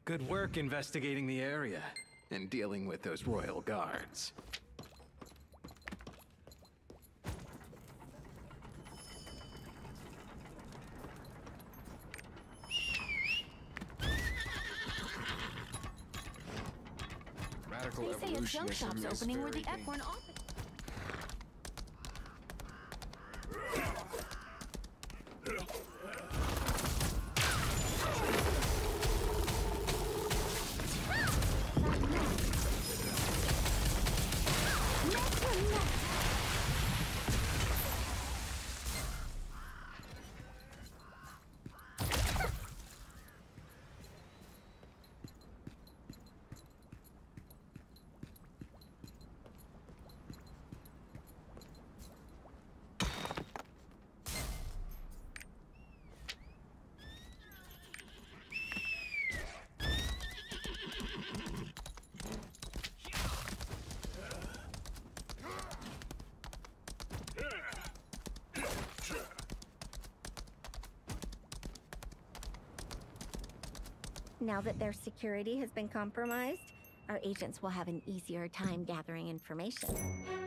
Good work investigating the area and dealing with those royal guards. They say a junk shop's opening where the Equine office. Now that their security has been compromised, our agents will have an easier time gathering information.